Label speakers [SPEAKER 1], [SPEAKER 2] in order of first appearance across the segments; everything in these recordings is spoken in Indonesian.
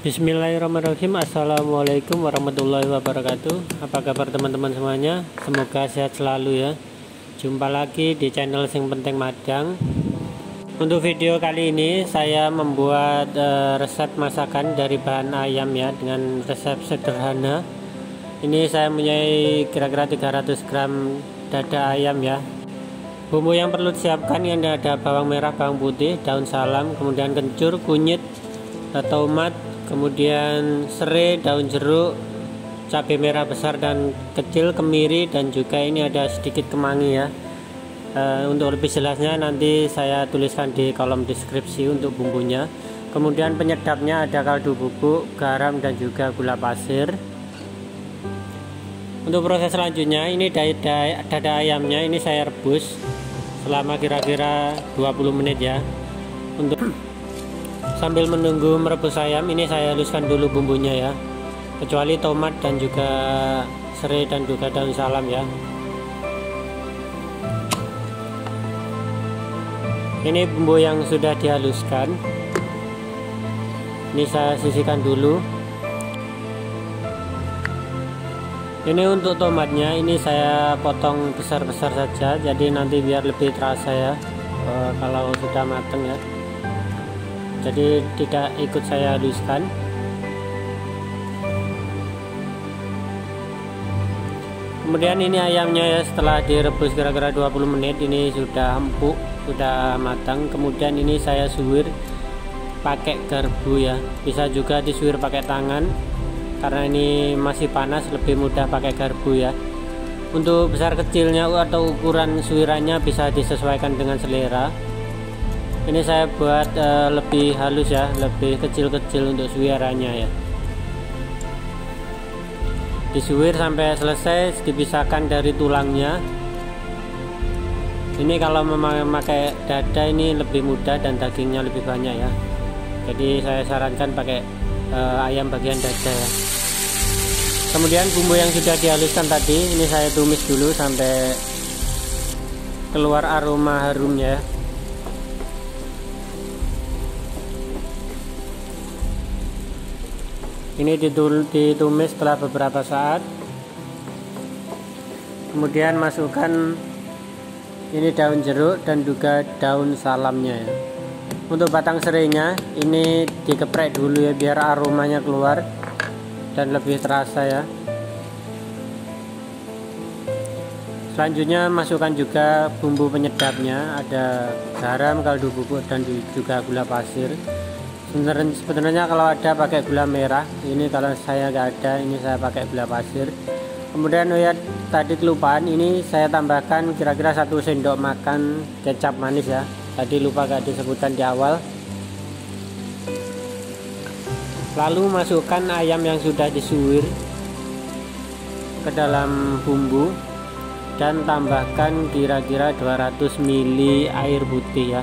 [SPEAKER 1] Bismillahirrahmanirrahim. Assalamualaikum warahmatullahi wabarakatuh. Apa kabar teman-teman semuanya? Semoga sehat selalu ya. Jumpa lagi di channel Sing Penting Madang. Untuk video kali ini saya membuat resep masakan dari bahan ayam ya, dengan resep sederhana. Ini saya mempunyai kira-kira 300 gram dada ayam ya. Bumbu yang perlu disiapkan ini ada bawang merah, bawang putih, daun salam, kemudian kencur, kunyit, tomat, kemudian serai, daun jeruk, cabai merah besar dan kecil, kemiri, dan juga ini ada sedikit kemangi ya. Untuk lebih jelasnya nanti saya tuliskan di kolom deskripsi untuk bumbunya. Kemudian penyedapnya ada kaldu bubuk, garam, dan juga gula pasir. Untuk proses selanjutnya ini dada ayamnya ini saya rebus selama kira-kira 20 menit ya. Untuk sambil menunggu merebus ayam ini saya haluskan dulu bumbunya ya, kecuali tomat dan juga serai dan juga daun salam ya. Ini bumbu yang sudah dihaluskan, ini saya sisihkan dulu. Ini untuk tomatnya ini saya potong besar-besar saja, jadi nanti biar lebih terasa ya kalau sudah matang ya, jadi tidak ikut saya haluskan. Kemudian ini ayamnya ya, setelah direbus kira-kira 20 menit ini sudah empuk, sudah matang. Kemudian ini saya suwir pakai garpu ya, bisa juga disuwir pakai tangan, karena ini masih panas lebih mudah pakai garpu ya. Untuk besar kecilnya atau ukuran suwirannya bisa disesuaikan dengan selera. Ini saya buat lebih halus ya, lebih kecil-kecil untuk suwirannya ya. Disuwir sampai selesai, dipisahkan dari tulangnya. Ini kalau memakai dada ini lebih mudah dan dagingnya lebih banyak ya. Jadi saya sarankan pakai ayam bagian dada ya. Kemudian bumbu yang sudah dihaluskan tadi ini saya tumis dulu sampai keluar aroma harumnya. Ini ditumis setelah beberapa saat. Kemudian masukkan ini daun jeruk dan juga daun salamnya ya. Untuk batang serainya ini dikeprek dulu ya, biar aromanya keluar dan lebih terasa ya. Selanjutnya masukkan juga bumbu penyedapnya, ada garam, kaldu bubuk, dan juga gula pasir. Sebenarnya kalau ada pakai gula merah, ini kalau saya nggak ada ini saya pakai gula pasir. Kemudian ya tadi kelupaan, ini saya tambahkan kira-kira 1 sendok makan kecap manis ya, tadi lupa gak disebutkan di awal. Lalu masukkan ayam yang sudah disuwir ke dalam bumbu dan tambahkan kira-kira 200 ml air putih ya.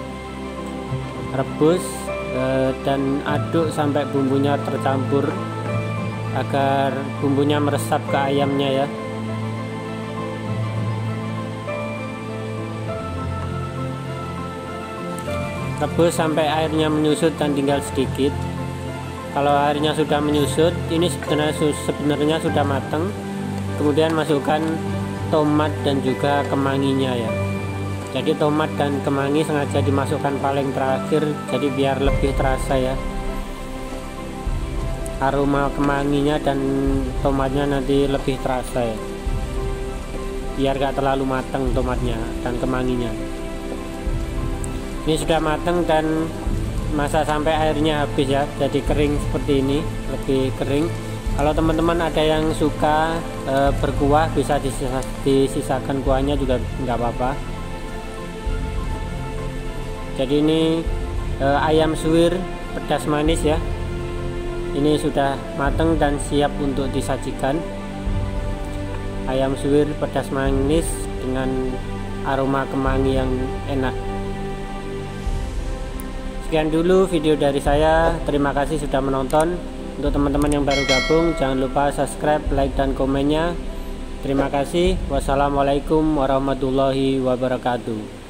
[SPEAKER 1] Rebus dan aduk sampai bumbunya tercampur agar bumbunya meresap ke ayamnya ya. Rebus sampai airnya menyusut dan tinggal sedikit. Kalau airnya sudah menyusut, ini sebenarnya sudah matang. Kemudian masukkan tomat dan juga kemanginya ya. Jadi tomat dan kemangi sengaja dimasukkan paling terakhir, jadi biar lebih terasa ya. Aroma kemanginya dan tomatnya nanti lebih terasa ya, biar gak terlalu matang tomatnya dan kemanginya. Ini sudah matang dan masak sampai airnya habis ya, jadi kering seperti ini, lebih kering. Kalau teman-teman ada yang suka berkuah, bisa disisakan kuahnya juga nggak apa-apa. Jadi ini ayam suwir pedas manis ya, ini sudah matang dan siap untuk disajikan. Ayam suwir pedas manis dengan aroma kemangi yang enak. Sekian dulu video dari saya, terima kasih sudah menonton. Untuk teman-teman yang baru gabung, jangan lupa subscribe, like, dan komennya. Terima kasih. Wassalamualaikum warahmatullahi wabarakatuh.